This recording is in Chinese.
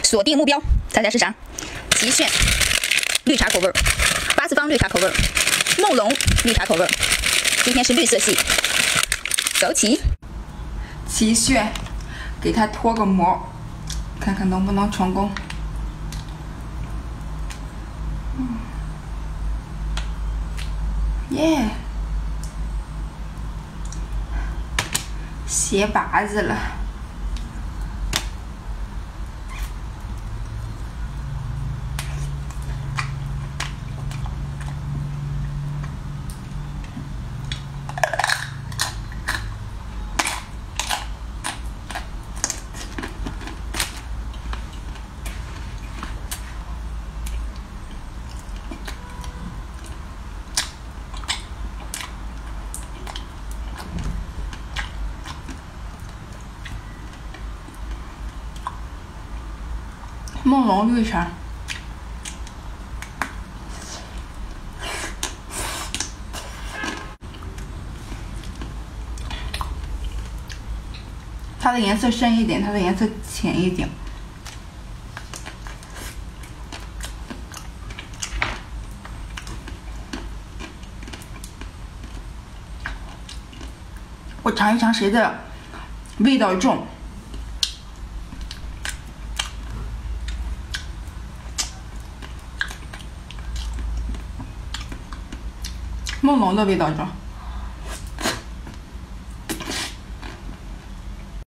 锁定目标，猜猜是啥？极炫绿茶口味，八次方绿茶口味，梦龙绿茶口味。今天是绿色系，走起！ 极炫，给它脱个模，看看能不能成功。耶！鞋拔子了。梦龙绿茶，它的颜色深一点，它的颜色浅一点。我尝一尝谁的味道重。梦龙的味道重。